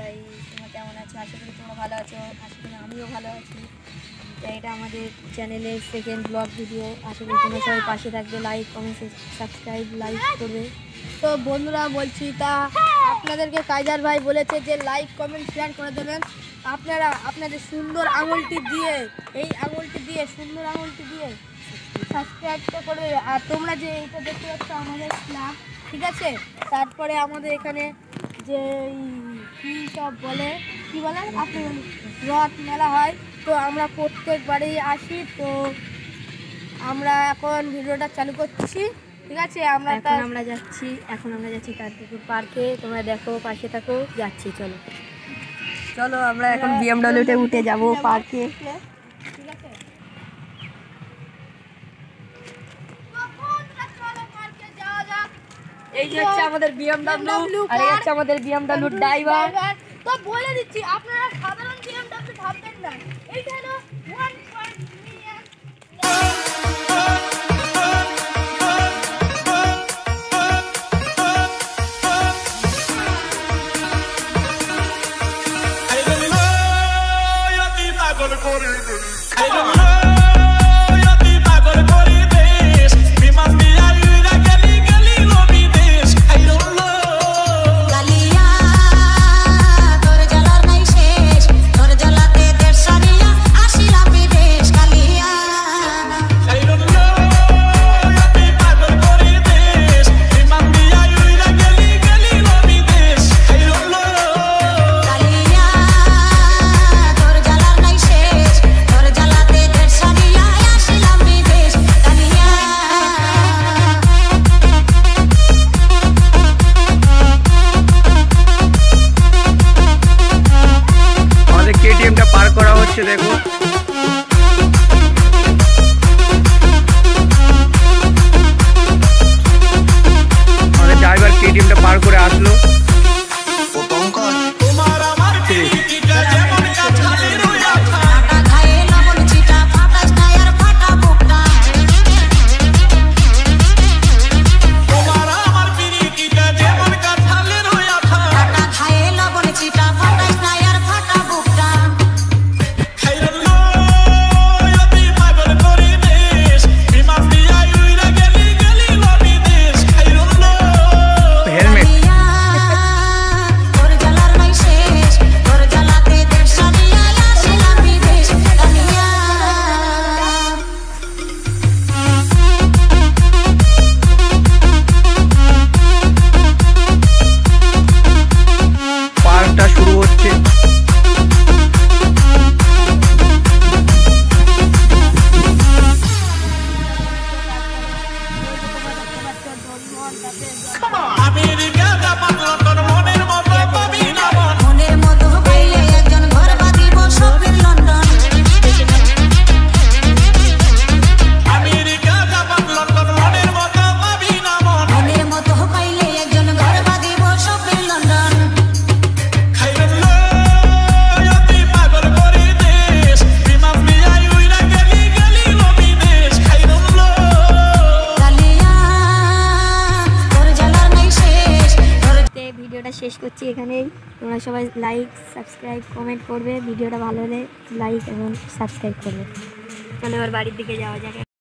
সবাই, তোমরা কেমন আছো? আশা করি তোমরা ভালো আছো, আশা করি আমিও ভালো আছি। এটা আমাদের চ্যানেলের সেকেন্ড ব্লগ ভিডিও। আশা করি তোমরা সবাই পাশে থাকবে, লাইক কমেন্ট সাবস্ক্রাইব করবে। তো বন্ধুরা বলছি, তা আপনাদেরকে কাইজার ভাই বলেছে যে লাইক কমেন্ট শেয়ার করে দেবেন। আপনারা আপনাদের সুন্দর আঙুলটি দিয়ে, এই আঙুলটি দিয়ে, সুন্দর আঙুলটি দিয়ে সাবস্ক্রাইবটা করবে। আর তোমরা যে এইটা দেখতে পাচ্ছ আমাদের ক্লাব, ঠিক আছে? তারপরে আমাদের এখানে যে কী সব বলে, কী বলে আপনি রথ মেলা হয়, তো আমরা প্রত্যেকবারই আসি। তো আমরা এখন ভিডিওটা চালু করছি, ঠিক আছে? আমরা যাচ্ছি কার্তিকপুর পার্কে। তোমরা দেখো, পাশে থাকো, যাচ্ছি। চলো আমরা এখন বিএমডব্লিউতে উঠে যাব পার্কে। ঠিক আছে, এই যে হচ্ছে আমাদের বিএমডব্লিউ, আর এই হচ্ছে আমাদের বিএমডব্লিউ ড্রাইভার। তো বলে দিচ্ছি, আপনারা সাধারণ বিএমডব্লিউ ভাববেন না, এইটা হলো 1 মিলিয়ন। পার করা হচ্ছে, দেখো আমাদের ড্রাইভার কেটিএমটা পার করে আসলো। ভিডিওটা শেষ করছি এখানেই। তোমরা সবাই লাইক সাবস্ক্রাইব কমেন্ট করবে, ভিডিওটা ভালো হলে লাইক এবং সাবস্ক্রাইব করবে। চলো এবার বাড়ির দিকে যাওয়া যাক।